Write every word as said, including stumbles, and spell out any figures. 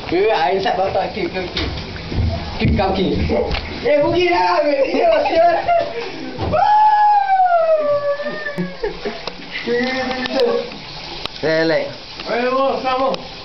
Eh, air sat bau tak kip kip kip. Kip kau kip. Eh, pergi dah. Dia dia. Relax. Eh, bos, sama.